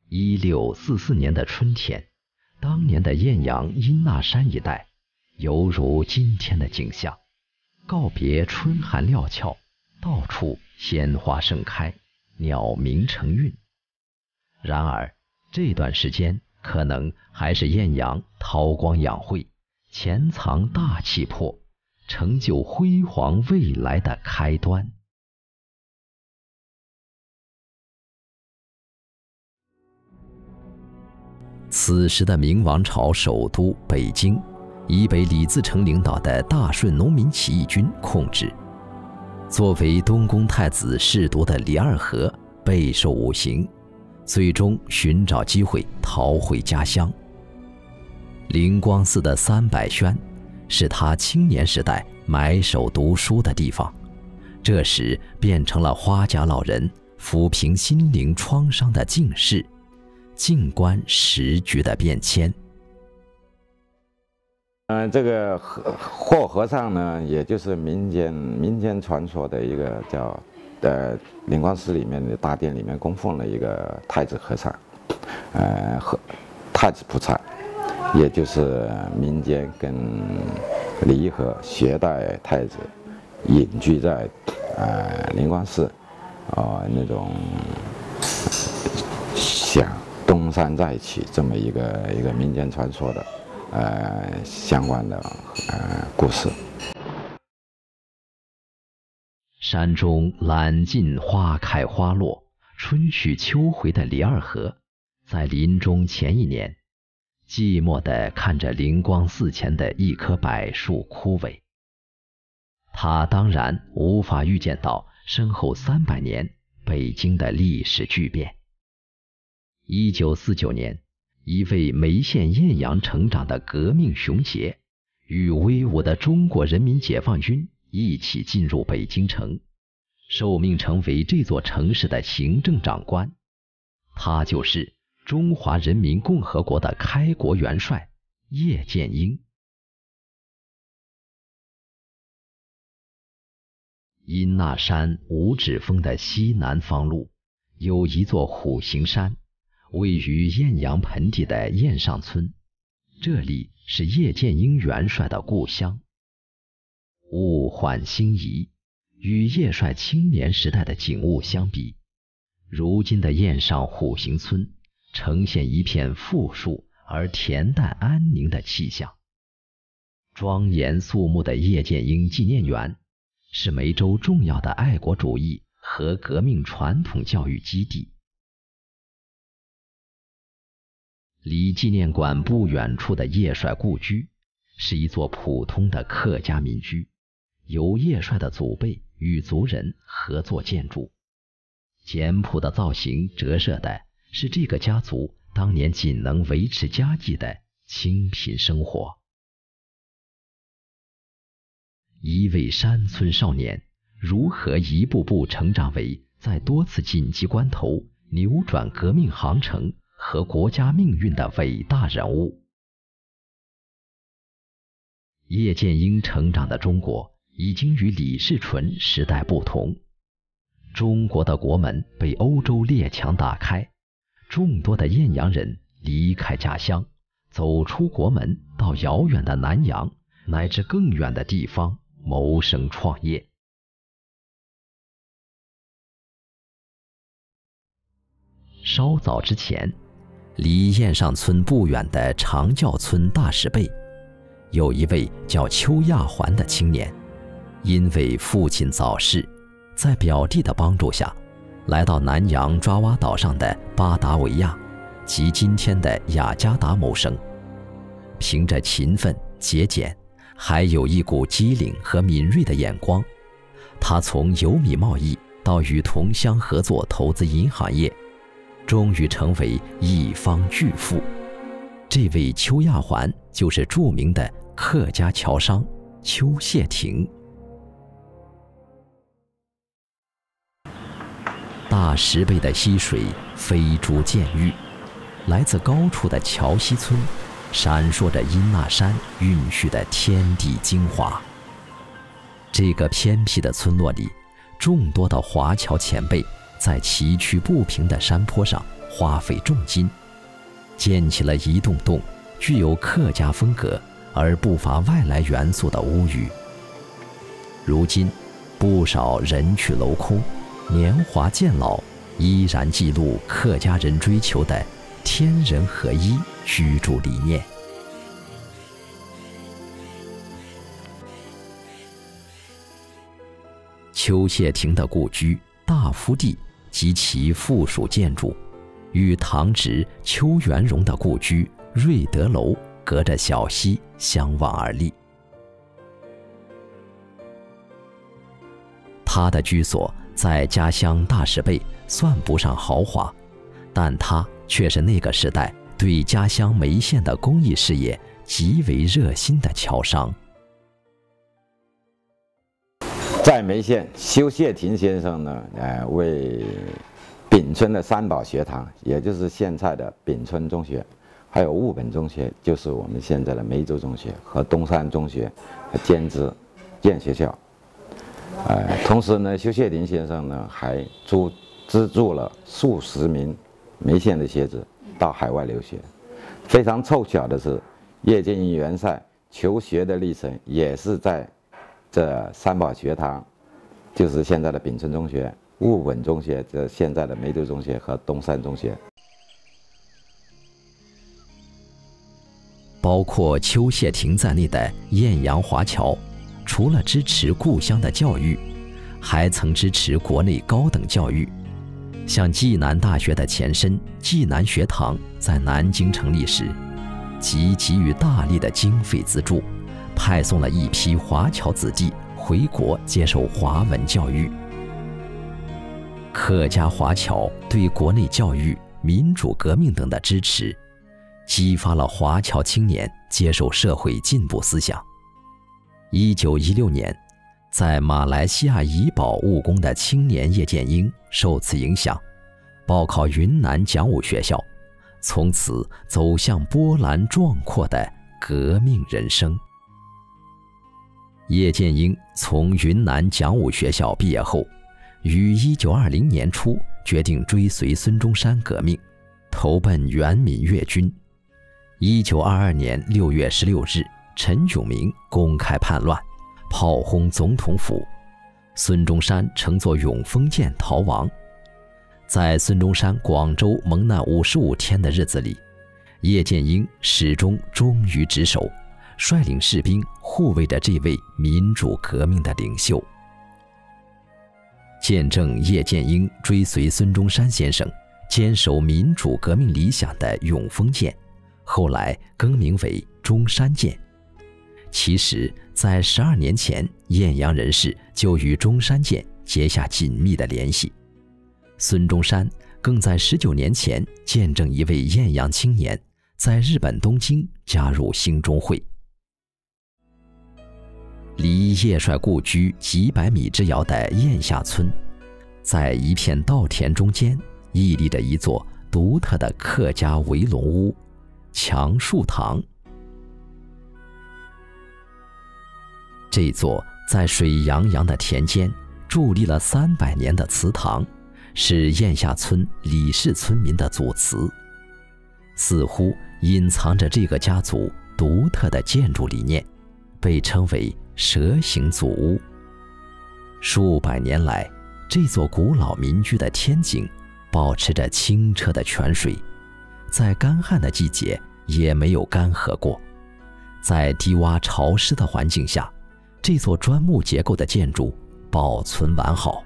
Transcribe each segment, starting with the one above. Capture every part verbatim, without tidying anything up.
一六四四年的春天，当年的艳阳阴那山一带，犹如今天的景象。告别春寒料峭，到处鲜花盛开，鸟鸣成韵。然而这段时间可能还是艳阳韬光养晦，潜藏大气魄，成就辉煌未来的开端。此时的明王朝首都北京已被李自成领导的大顺农民起义军控制。作为东宫太子侍读的李二和备受五刑，最终寻找机会逃回家乡。灵光寺的三百轩是他青年时代埋首读书的地方，这时变成了花甲老人抚平心灵创伤的静室，静观时局的变迁。 嗯、呃，这个霍和尚呢，也就是民间民间传说的一个叫呃灵光寺里面的大殿里面供奉了一个太子和尚，呃和太子菩萨，也就是民间跟李和携带太子隐居在呃灵光寺，啊、呃、那种想东山再起这么一个一个民间传说的。呃，相关的呃故事。 山中揽尽花开花落，春去秋回的李二和，在临终前一年，寂寞地看着灵光寺前的一棵柏树枯萎。他当然无法预见到身后三百年北京的历史巨变。一九四九年。一位眉县艳阳成长的革命雄杰，与威武的中国人民解放军一起进入北京城，受命成为这座城市的行政长官。他就是中华人民共和国的开国元帅叶剑英。因那山五指峰的西南方路，有一座虎形山，位于艳阳盆地的燕上村，这里是叶剑英元帅的故乡。物换星移，与叶帅青年时代的景物相比，如今的燕上虎形村呈现一片富庶而恬淡安宁的气象。庄严肃穆的叶剑英纪念园是梅州重要的爱国主义和革命传统教育基地。离纪念馆不远处的叶帅故居是一座普通的客家民居，由叶帅的祖辈与族人合作建筑。简朴的造型折射的是这个家族当年仅能维持家计的清贫生活。一位山村少年如何一步步成长为在多次紧急关头扭转革命航程和国家命运的伟大人物。叶剑英成长的中国已经与李士纯时代不同，中国的国门被欧洲列强打开，众多的艳阳人离开家乡，走出国门，到遥远的南洋乃至更远的地方谋生创业。稍早之前，离燕上村不远的长教村大石背，有一位叫邱亚环的青年，因为父亲早逝，在表弟的帮助下，来到南洋爪哇岛上的巴达维亚及今天的雅加达谋生。凭着勤奋节俭，还有一股机灵和敏锐的眼光，他从油米贸易到与同乡合作投资银行业，终于成为一方巨富。这位邱亚环就是著名的客家侨商邱谢霆。大石背的溪水飞珠溅玉，来自高处的乔溪村闪烁着因那山蕴蓄的天地精华。这个偏僻的村落里，众多的华侨前辈在崎岖不平的山坡上花费重金，建起了一栋栋具有客家风格而不乏外来元素的屋宇。如今，不少人去楼空、年华渐老，依然记录客家人追求的天人合一居住理念。邱谢亭的故居大福地及其附属建筑，与唐直邱元荣的故居瑞德楼隔着小溪相望而立。他的居所在家乡大石背算不上豪华，但他却是那个时代对家乡梅县的公益事业极为热心的侨商。 在梅县，邱谢亭先生呢，呃，为丙村的三宝学堂，也就是现在的丙村中学，还有务本中学，就是我们现在的梅州中学和东山中学，兼职建学校。呃，同时呢，邱谢亭先生呢还资资助了数十名梅县的学子到海外留学。非常凑巧的是，叶剑英元帅求学的历程也是在这三宝学堂，就是现在的丙村中学、务本中学，这现在的梅州中学和东山中学。 包括邱谢亭在内的艳阳华侨，除了支持故乡的教育，还曾支持国内高等教育。像暨南大学的前身暨南学堂在南京成立时，即给予大力的经费资助，派送了一批华侨子弟回国接受华文教育。客家华侨对国内教育、民主革命等的支持，激发了华侨青年接受社会进步思想。一九一六年，在马来西亚怡保务工的青年叶剑英受此影响，报考云南讲武学校，从此走向波澜壮阔的革命人生。叶剑英从云南讲武学校毕业后，于一九二零年初决定追随孙中山革命，投奔原闽粤军。一九二二年六月十六日，陈炯明公开叛乱，炮轰总统府，孙中山乘坐永丰舰逃亡。在孙中山广州蒙难五十五天的日子里，叶剑英始终忠于职守，率领士兵护卫着这位民主革命的领袖。见证叶剑英追随孙中山先生坚守民主革命理想的永丰舰，后来更名为中山舰。其实在十二年前，艳阳人士就与中山舰结下紧密的联系。孙中山更在十九年前见证一位艳阳青年在日本东京加入兴中会。离叶帅故居几百米之遥的燕下村，在一片稻田中间屹立着一座独特的客家围龙屋——强树堂。这座在水洋洋的田间伫立了三百年的祠堂，是燕下村李氏村民的祖祠，似乎隐藏着这个家族独特的建筑理念，被称为蛇形祖屋。数百年来，这座古老民居的天井保持着清澈的泉水，在干旱的季节也没有干涸过。在低洼潮湿的环境下，这座砖木结构的建筑保存完好。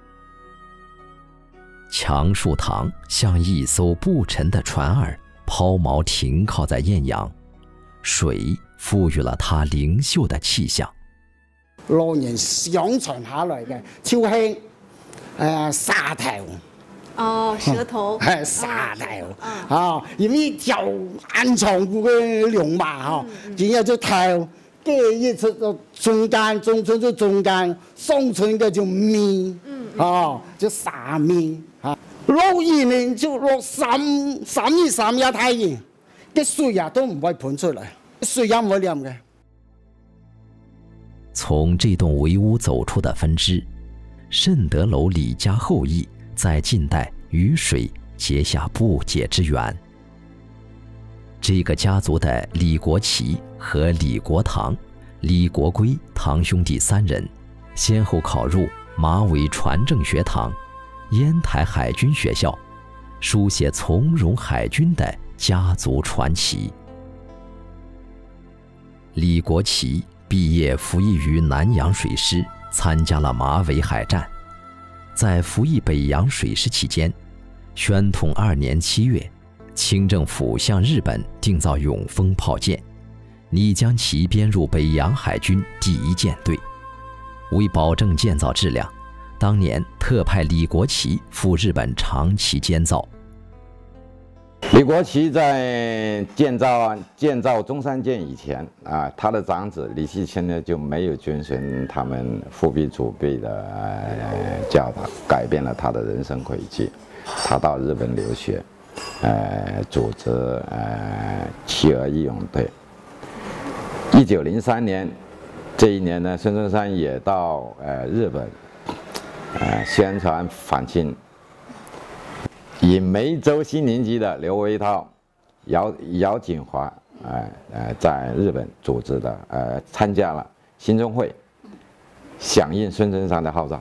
强树堂像一艘不沉的船儿，抛锚停靠在艳阳，水赋予了它灵秀的气象。 老人相傳下來嘅超興誒沙頭。 哦，蛇頭係沙頭啊，因為一條很長嘅龍馬哈，然後就頭。這一次就中間，中村就中間，上村嘅就面，啊，就沙面啊。落雨呢就落三三日三日太陽，啲水啊都唔會噴出嚟，水也唔會淋嘅。 從這棟圍屋走出的分支，慎德樓李家後裔在近代與水结下不解之缘。这个家族的李国奇和李国堂、李国圭堂兄弟三人，先后考入马尾船政学堂、烟台海军学校，书写从容海军的家族传奇。李国奇毕业服役于南洋水师，参加了马尾海战。在服役北洋水师期间，宣统二年七月，清政府向日本订造永丰炮舰，拟将其编入北洋海军第一舰队。为保证舰造质量，当年特派李国奇赴日本长期监造。 李国奇在建造建造中山舰以前啊，他的长子李锡清呢就没有遵循他们父辈祖辈的、呃、教导，改变了他的人生轨迹。他到日本留学，呃，组织呃企鹅义勇队。一九零三年，这一年呢，孙中山也到呃日本，呃宣传反清。以梅州新宁籍的刘维涛、姚姚锦华，呃呃，在日本组织的呃参加了兴中会，响应孙中山的号召。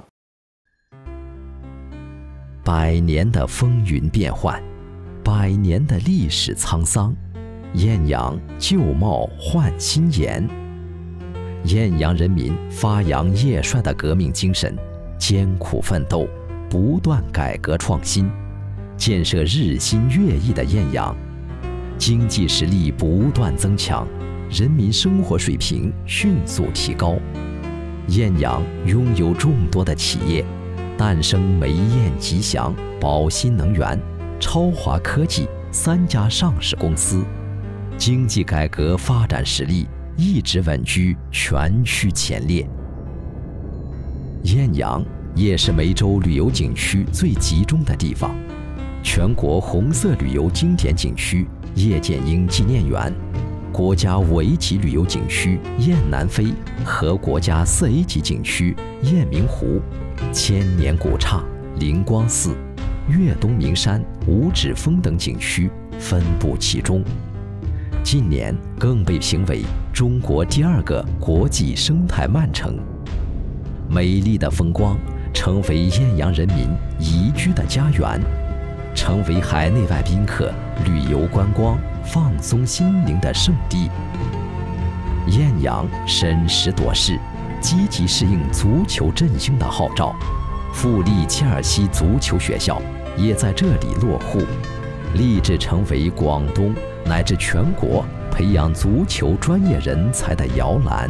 百年的风云变幻，百年的历史沧桑，艳阳旧貌换新颜。艳阳人民发扬叶帅的革命精神，艰苦奋斗，不断改革创新，建设日新月异的艳阳，经济实力不断增强，人民生活水平迅速提高。艳阳拥有众多的企业，诞生煤燕吉祥、宝新能源、超华科技三家上市公司，经济改革发展实力一直稳居全区前列。艳阳也是梅州旅游景区最集中的地方，全国红色旅游经典景区叶剑英纪念园、国家五 A 级旅游景区雁南飞和国家四 A 级景区雁鸣湖、千年古刹灵光寺、粤东名山五指峰等景区分布其中。近年更被评为中国第二个国际生态漫城。美丽的风光成为艳阳人民宜居的家园，成为海内外宾客旅游观光、放松心灵的圣地。艳阳审时度势，积极适应足球振兴的号召，富力切尔西足球学校也在这里落户，立志成为广东乃至全国培养足球专业人才的摇篮。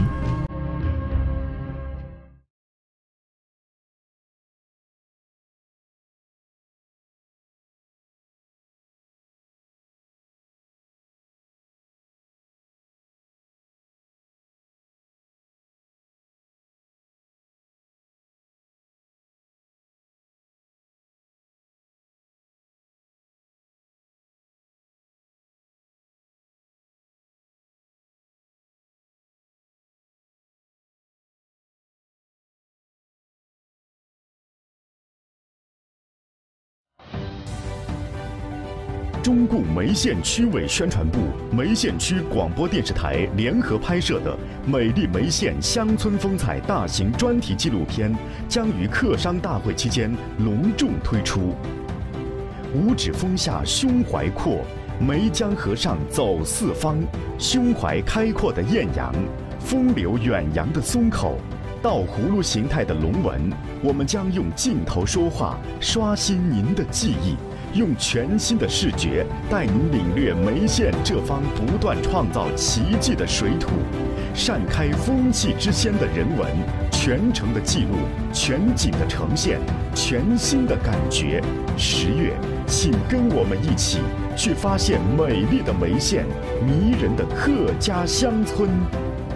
中共梅县区委宣传部、梅县区广播电视台联合拍摄的《美丽梅县乡村风采》大型专题纪录片将于客商大会期间隆重推出。五指峰下胸怀阔，梅江河上走四方，胸怀开阔的艳阳，风流远扬的松口，倒葫芦形态的龙纹，我们将用镜头说话，刷新您的记忆。用全新的视觉带您领略梅县这方不断创造奇迹的水土，善开风气之先的人文，全程的记录，全景的呈现，全新的感觉。十月，请跟我们一起去发现美丽的梅县，迷人的客家乡村。